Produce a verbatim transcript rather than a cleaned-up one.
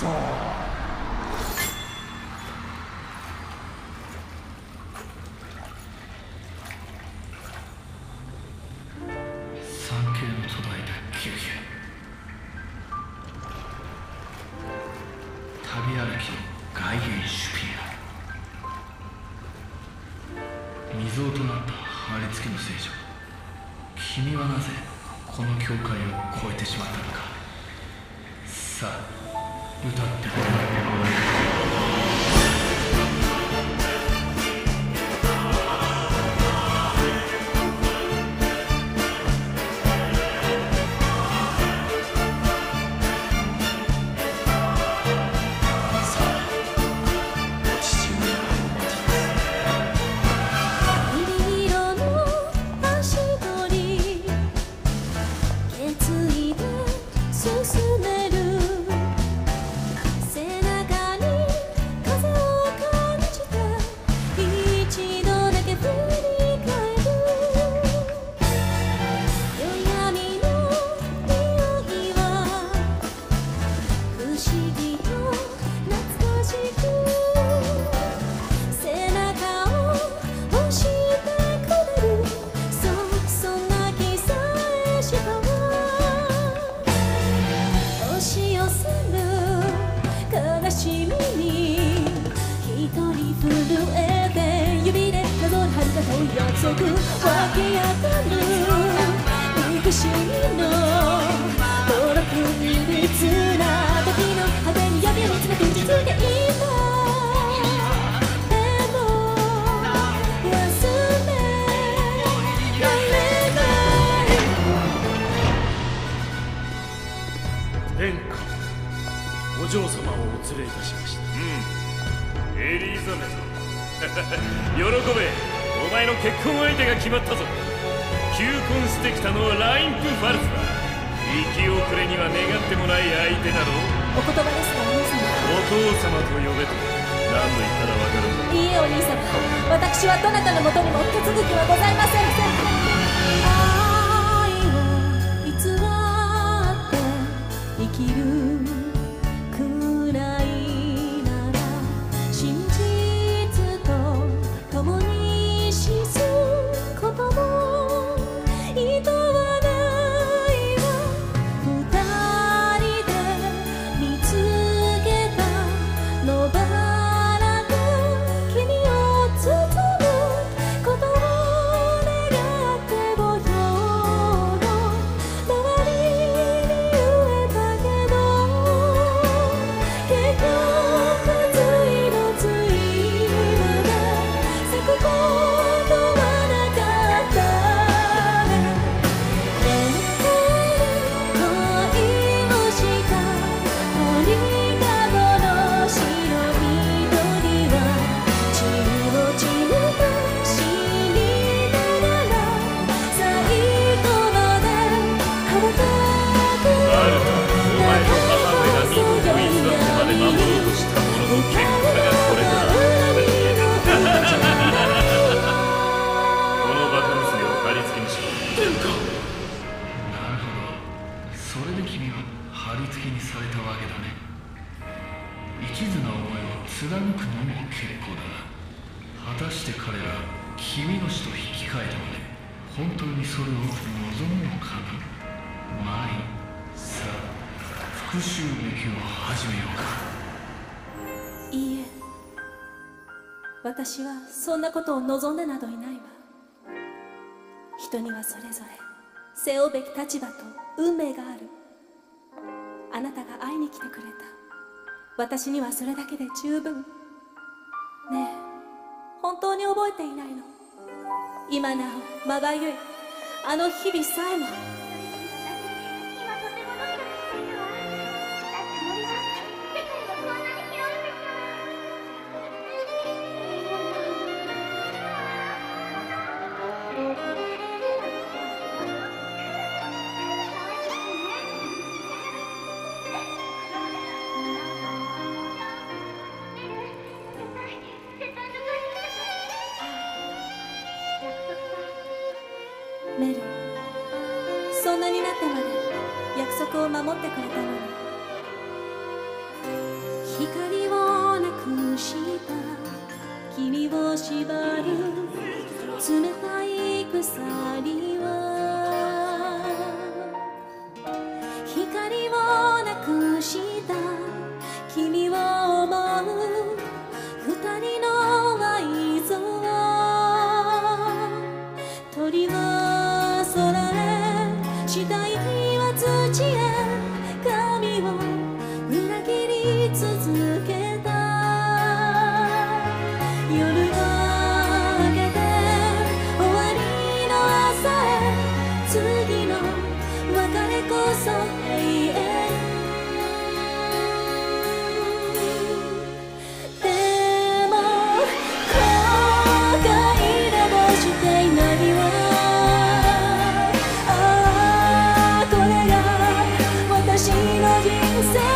旅歩きの外縁シュピア、未曾有となった貼り付けの聖女、君はなぜこの境界を越えてしまったのか。さあ歌ってくれ。 お嬢様をお連れいたしました。 うん、エリザベト喜べ、お前の結婚相手が決まったぞ。求婚してきたのはラインプ・ファルツだ。生き遅れには願ってもない相手だろう。 お言葉ですがお兄様。 お父様と呼べと何度言ったらわかるんだ。 いいえお兄様、私はどなたのもとにも手続きはございません。愛を偽って生きる私はそんなことを望んでなどいないわ。人にはそれぞれ背負うべき立場と運命がある。あなたが会いに来てくれた。私にはそれだけで十分。ねえ、本当に覚えていないの？今なおまばゆいあの日々さえも。メル、そんなになってまで約束を守ってくれたのに。 縛る冷たい鎖は光をなくした君を思う二人の愛憎鳥は空へ死体は土へ髪を裏切り続けた夜が明けて終わりの朝へ次の別れこそ永遠でも後悔などしていないわああこれが私の人生